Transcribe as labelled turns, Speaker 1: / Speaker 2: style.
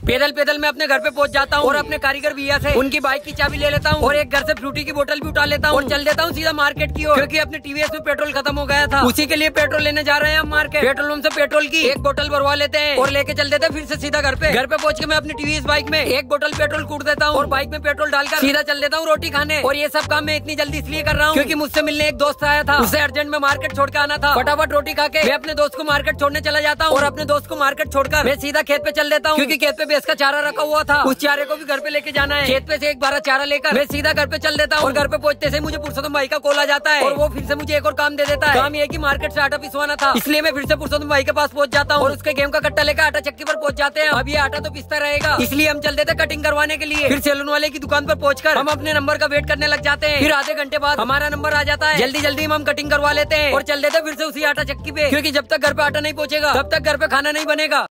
Speaker 1: पैदल पैदल मैं अपने घर पे पहुंच जाता हूँ और अपने कारीगर भैया से उनकी बाइक की चाबी ले लेता हूँ और एक घर से फ्रूटी की बोतल भी उठा लेता हूँ और चल देता हूँ सीधा मार्केट की ओर, क्योंकि अपने टीवीएस में पेट्रोल खत्म हो गया था। उसी के लिए पेट्रोल लेने जा रहे हैं हम मार्केट। पेट्रोल पंप से पेट्रोल की एक बोतल भरवा लेते हैं और लेके चल देते हैं फिर से सीधा घर पे। घर पे पहुंच के मैं अपनी टीवीएस बाइक में एक बोतल पेट्रोल कूट देता हूँ और बाइक में पेट्रोल डालकर सीधा चल देता हूँ रोटी खाने। और ये सब काम मैं इतनी जल्दी इसलिए कर रहा हूँ क्योंकि मुझसे मिलने एक दोस्त आया था, उसे अर्जेंट में मार्केट छोड़ के आना था। फटाफट रोटी खा के मैं अपने दोस्त को मार्केट छोड़ने चला जाता हूँ और अपने दोस्त को मार्केट छोड़कर मैं सीधा खेत पे चल देता हूँ, क्योंकि खेत पे भैंस का चारा रखा हुआ था, उस चारे को भी घर पे लेके जाना है। खेत पे से एक बारह चारा लेकर मैं सीधा घर पे चल देता हूँ और घर पे पहुंचते से मुझे पुरुषोत्तम भाई का कॉल आ जाता है और वो फिर से मुझे एक और काम दे देता है। काम ये कि मार्केट से आटा पिसवाना था, इसलिए मैं फिर से पुरुषोत्तम भाई के पास पहुंच जाता हूँ और उसके गेम का कट्टा लेकर आटा चक्की पर पहुंच जाते हैं। अब ये आटा तो पिसता रहेगा, इसलिए हम चल देते कटिंग करवाने के लिए। फिर सैलून वाले की दुकान पर पहुंचकर हम अपने नंबर का वेट करने लग जाते हैं। फिर आधे घंटे बाद हमारा नंबर आ जाता है। जल्दी जल्दी हम कटिंग करवा लेते हैं और चल देते फिर से उसी आटा चक्की पे, क्योंकि जब तक घर पे आटा नहीं पहुंचेगा तब तक घर पे खाना नहीं बनेगा।